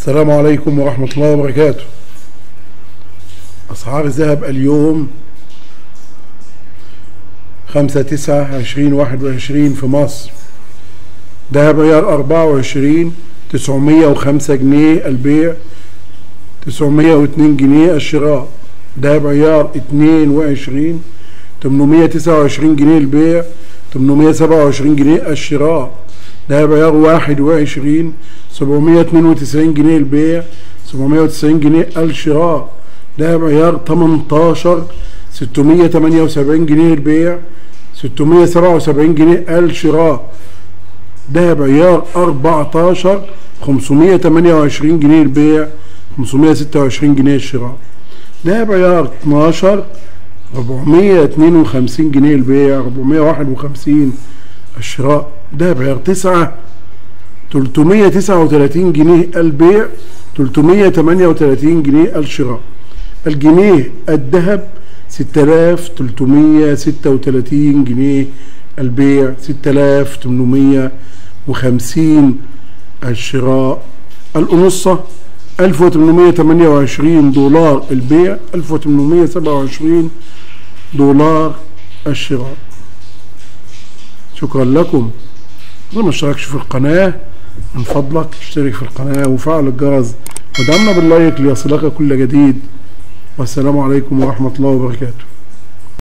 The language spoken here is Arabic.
السلام عليكم ورحمة الله وبركاته. أسعار الذهب اليوم 5/9/2021 في مصر. ذهب عيار 24 905 جنيه البيع، 902 جنيه الشراء. ذهب عيار 22 829 جنيه البيع، 827 جنيه الشراء. ذهب عيار 21 792 جنيه البيع، 790 جنيه الشراء. ذهب عيار 18 678 جنيه البيع، 677 جنيه الشراء. ذهب عيار 14 528 جنيه البيع، 526 جنيه الشراء. ذهب عيار 12 452 جنيه البيع، 451 الشراء. ذهب عيار 9 339 جنيه البيع، 338 جنيه الشراء. الجنيه الذهب 6336 جنيه البيع، 6850 الشراء. الأنصة 1828 دولار البيع، 1827 دولار الشراء. شكرا لكم. وما اشتركش في القناة من فضلك اشترك في القناة وفعل الجرس ودعمنا باللايك ليصلك كل جديد. والسلام عليكم ورحمة الله وبركاته.